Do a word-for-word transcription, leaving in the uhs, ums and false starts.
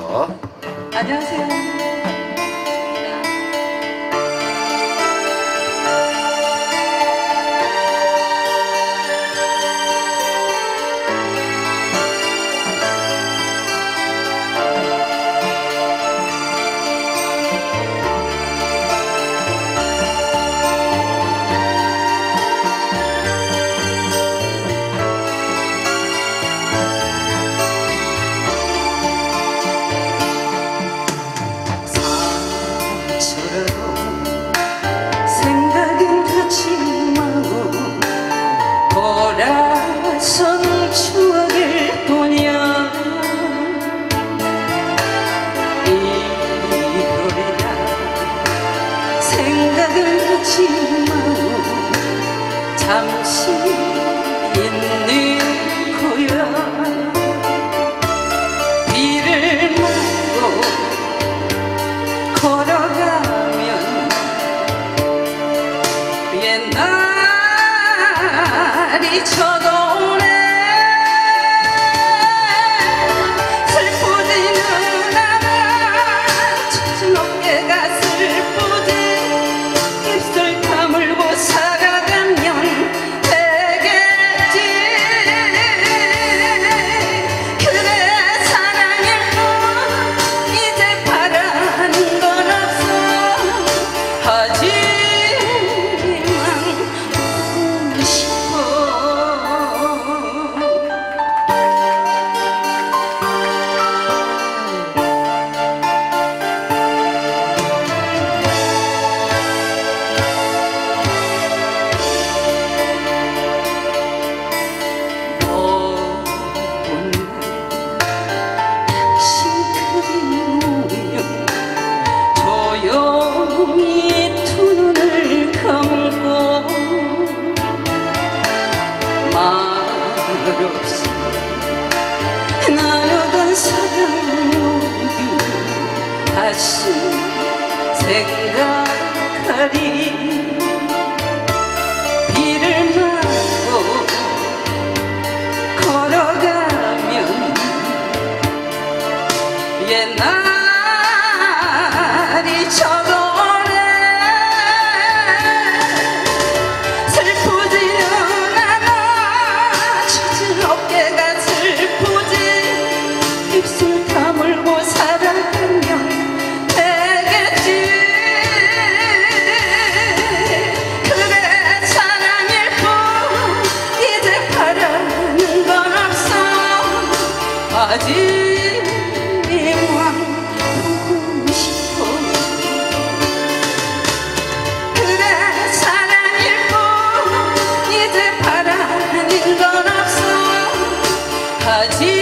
안녕하세요. 생각은 그치만 돌아선 추억을 보냐 이별이라 생각은 그치만 잠시 있는 거야 비를 맞고 걸어가면 옛날이 쳐도오네 슬프지는 않아 젖은 어깨가 슬프지 입술 다물고 살아가면 되겠지 그래 사랑일 뿐 이제 바라는 건 없어 하지 없이 나누던 사랑 모두 다시 생각하리 비를 맞고 걸어가면 옛날이 쳐도오네 슬프지는 어깨가 슬프지 입술 다물고 살아가면 되겠지 그래 사랑일 뿐 이제 바라는 건 없어 하지만 보고 싶어 그래 사랑일 뿐 이제 바라는 건 없어 하지